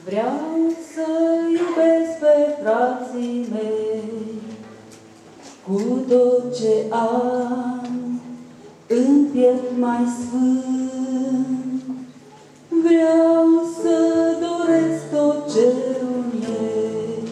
Vreau să iubesc pe frații mei cu tot ce am în piept mai sfânt. Vreau să doresc tot cerul ei,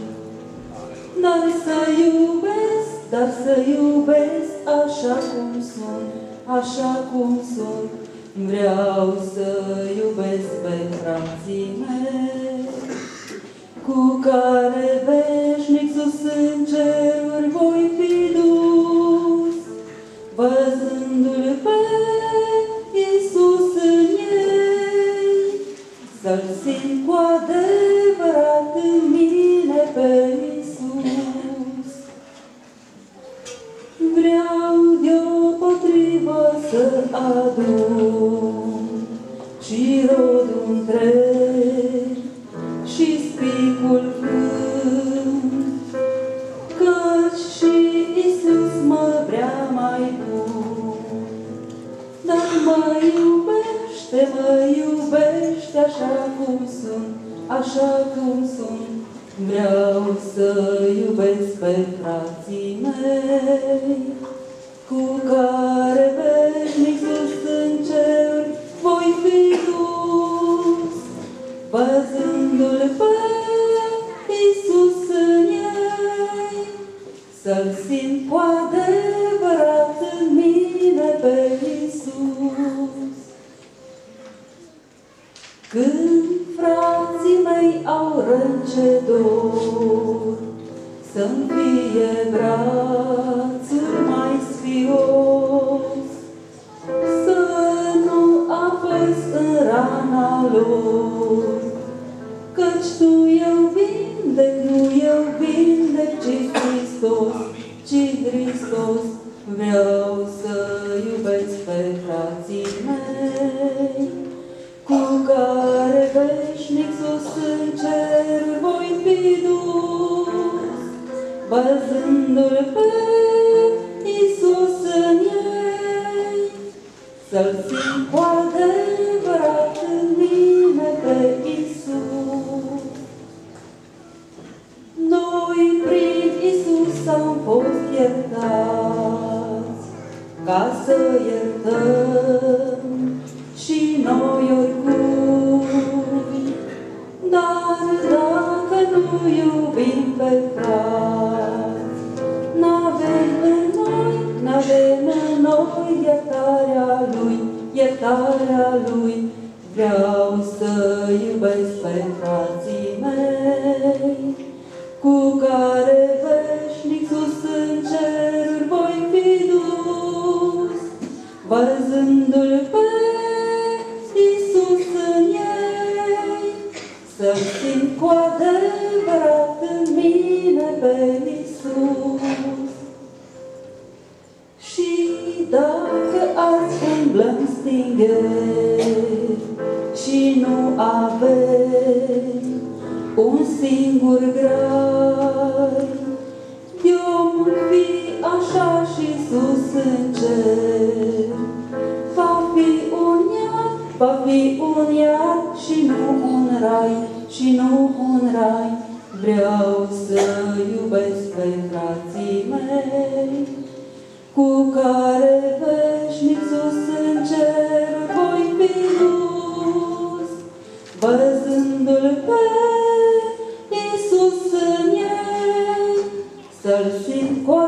dar să iubesc așa cum sunt, așa cum sunt. Vreau să iubesc pe frații mei, cu care veșnic sus în ceruri voi fi dus, văzându-L pe Iisus în ei, să-L simt cu adevărat în mine pe Iisus. Vreau deopotrivă să adun și rodul întreg și spicul frânt, căci și Iisus mă vrea mai bun. Dar mă iubește așa cum sunt, așa cum sunt. Vreau să iubesc pe frații mei, cu care veșnic sus în ceruri voi fi dus, văzându-L pe Iisus în ei, să-L simt cu adevărat în mine pe Iisus. Când frații mei au rânce dor, să-mi fie brațul mai sfios, să nu apăs în rana lor, căci Tu eu vindec, nu eu vindec, ci Hristos, ci Hristos. Vreau să iubesc pe frații mei, cu care veșnic sus în cer voi fi dus, văzându-L pe Iisus în ei, să-L simt cu adevărat în mine pe Iisus. Noi prin Iisus am fost iertați, ca să iertăm și noi oricui. Dar dacă nu iubim pe frați, n-avem în noi iertarea Lui. Vreau să iubesc pe frații mei, cu care veșnic sus în ceruri voi fi dus, văzându-L pe Iisus în ei, să-L simt cu adevărat în mine pe Iisus. Și dacă azi umblăm stingeri și nu avem un singur grai, de-omul fi așa și sus în cer, va fi un iad și nu un rai. Vreau să iubesc pe frații mei, cu care veșnic sus în cer voi fi dus, văzându-L pe Iisus în ei, să-L simt cu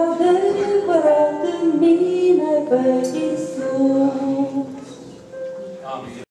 adevărat în mine pe Iisus.